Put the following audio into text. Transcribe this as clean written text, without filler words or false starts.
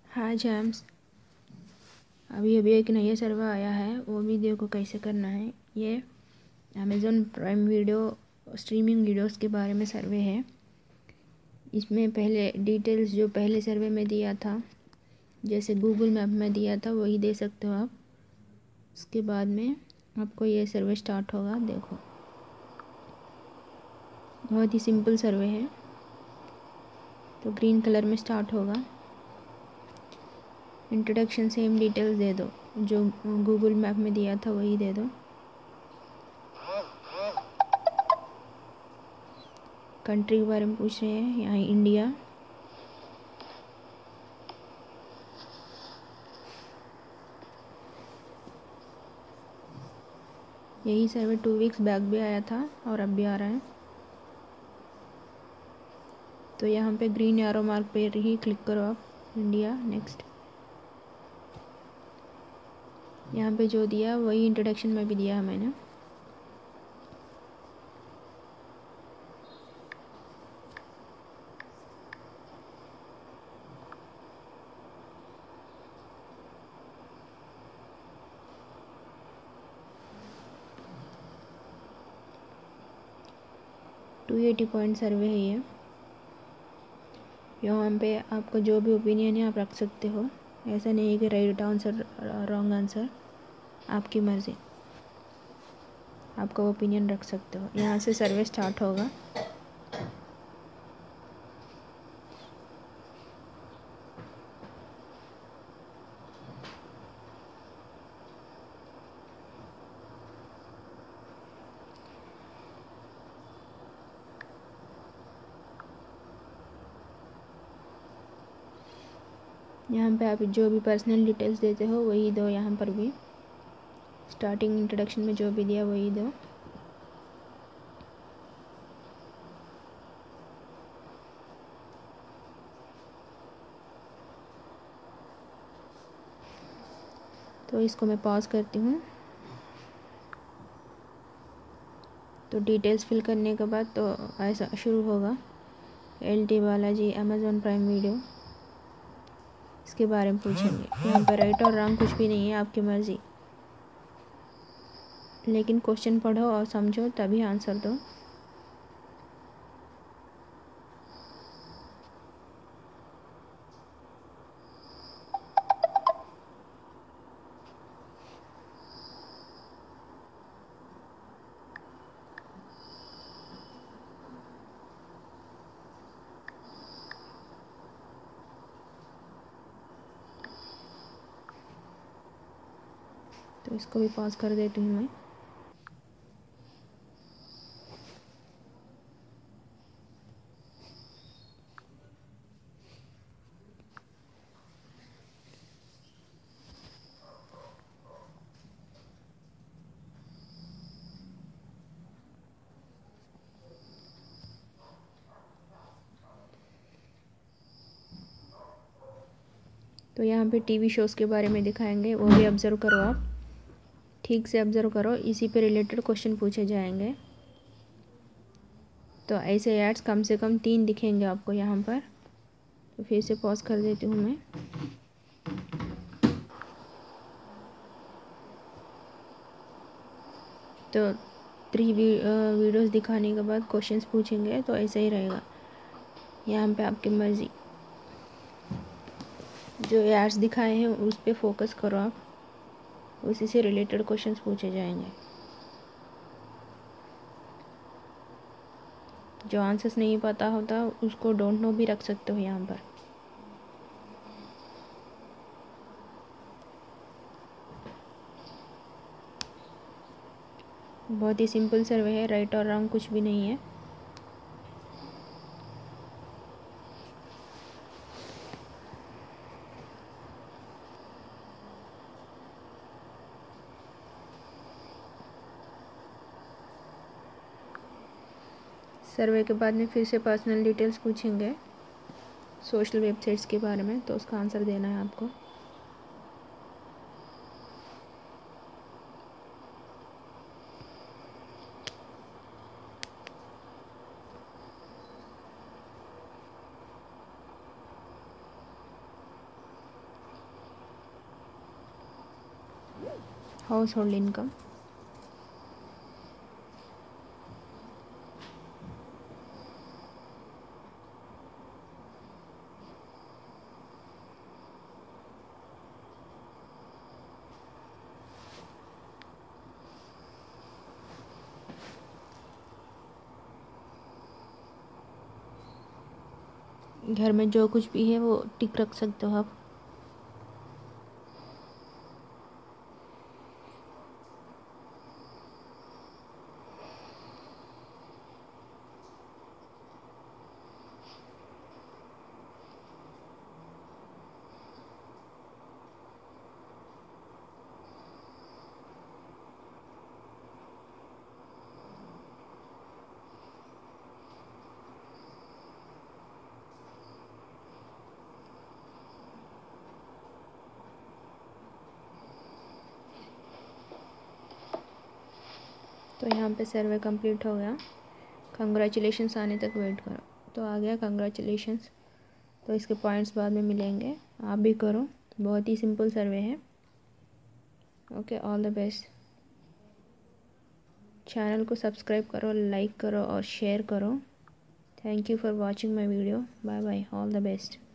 हाँ जैम्स, अभी अभी एक नया सर्वर आया है, वो भी देखो कैसे करना है। ये Amazon prime video streaming videos के बारे में सर्वे है। इसमें पहले डिटेल्स जो पहले सर्वे में दिया था, जैसे गूगल मैप में दिया था, वही दे सकते हो आप। उसके बाद में आपको ये सर्वे स्टार्ट होगा। देखो, बहुत ही सिंपल सर्वे है। तो ग्रीन कलर में स्टार्ट होगा। इंट्रोडक्शन सेम डिटेल्स दे दो, जो गूगल मैप में दिया था वही दे दो। कंट्री के बारे में पूछ रहे हैं, यहाँ इंडिया। यही सर्वे 2 वीक्स बैक भी आया था और अब भी आ रहा है। तो यहाँ पे ग्रीन एरो मार्क पे ही क्लिक करो आप, इंडिया। नेक्स्ट, यहाँ पे जो दिया वही इंट्रोडक्शन में भी दिया है मैंने। टू 80 पॉइंट सर्वे है ये। यहाँ पे आपका जो भी ओपिनियन है आप रख सकते हो। ऐसा नहीं है कि राइट आंसर रॉन्ग आंसर, आपकी मर्ज़ी, आपका ओपिनियन रख सकते हो। यहाँ से सर्वे स्टार्ट होगा। यहाँ पे आप जो भी पर्सनल डिटेल्स देते हो वही दो। यहाँ पर भी स्टार्टिंग इंट्रोडक्शन में जो भी दिया वही दो। तो इसको मैं पॉज करती हूँ। तो डिटेल्स फिल करने के बाद तो ऐसा शुरू होगा। LT Balaji Amazon prime video, इसके बारे में पूछेंगे। यहाँ पर राइट और रॉन्ग कुछ भी नहीं है, आपकी मर्ज़ी। लेकिन क्वेश्चन पढ़ो और समझो तभी आंसर दो। तो इसको भी पॉज कर देती हूँ मैं। तो यहाँ पे टीवी शोज़ के बारे में दिखाएंगे, वो भी ऑब्ज़र्व करो आप, ठीक से ऑब्ज़र्व करो। इसी पे रिलेटेड क्वेश्चन पूछे जाएंगे। तो ऐसे एड्स कम से कम 3 दिखेंगे आपको यहाँ पर। तो फिर से पॉज कर देती हूँ मैं। तो 3 वीडियोस दिखाने के बाद क्वेश्चंस पूछेंगे, तो ऐसा ही रहेगा। यहाँ पे आपकी मर्ज़ी, जो एड्स दिखाए हैं उस पर फोकस करो आप, उसी से रिलेटेड क्वेश्चंस पूछे जाएंगे। जो आंसर्स नहीं पता होता उसको डोंट नो भी रख सकते हो यहाँ पर। बहुत ही सिंपल सर्वे है, राइट और रॉन्ग कुछ भी नहीं है। सर्वे के बाद में फिर से पर्सनल डिटेल्स पूछेंगे सोशल वेबसाइट्स के बारे में, तो उसका आंसर देना है आपको। Household income. घर में जो कुछ भी है वो टिक रख सकते हो आप। तो यहाँ पे सर्वे कंप्लीट हो गया। कंग्रेचुलेशंस आने तक वेट करो। तो आ गया कंग्रेचुलेशंस। तो इसके पॉइंट्स बाद में मिलेंगे, आप भी करो, बहुत ही सिंपल सर्वे है। Okay, all the best. Channel को सब्सक्राइब करो, लाइक करो और शेयर करो। Thank you for watching my video. Bye bye, all the best.